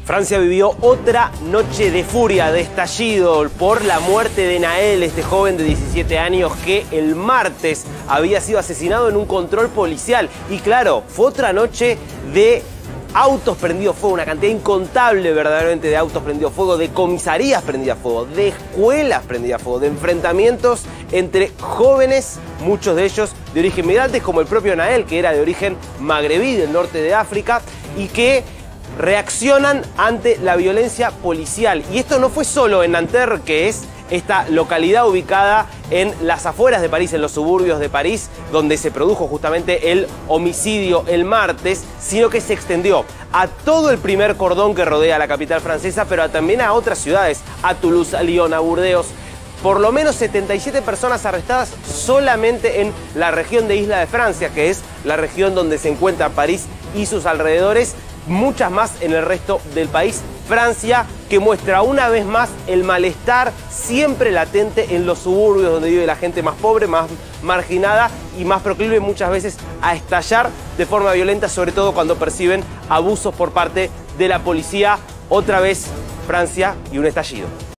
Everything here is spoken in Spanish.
Francia vivió otra noche de furia, de estallido, por la muerte de Naël, este joven de 17 años que el martes había sido asesinado en un control policial. Y claro, fue otra noche de autos prendidos fuego, una cantidad incontable verdaderamente de autos prendidos fuego, de comisarías prendidas fuego, de escuelas prendidas fuego, de enfrentamientos entre jóvenes, muchos de ellos de origen migrantes, como el propio Naël, que era de origen magrebí, del norte de África, y que reaccionan ante la violencia policial. Y esto no fue solo en Nanterre, que es esta localidad ubicada en las afueras de París, en los suburbios de París, donde se produjo justamente el homicidio el martes, sino que se extendió a todo el primer cordón que rodea la capital francesa, pero también a otras ciudades, a Toulouse, a Lyon, a Burdeos. Por lo menos 77 personas arrestadas solamente en la región de Isla de Francia, que es la región donde se encuentra París y sus alrededores. Muchas más en el resto del país. Francia, que muestra una vez más el malestar siempre latente en los suburbios donde vive la gente más pobre, más marginada y más proclive muchas veces a estallar de forma violenta, sobre todo cuando perciben abusos por parte de la policía. Otra vez Francia y un estallido.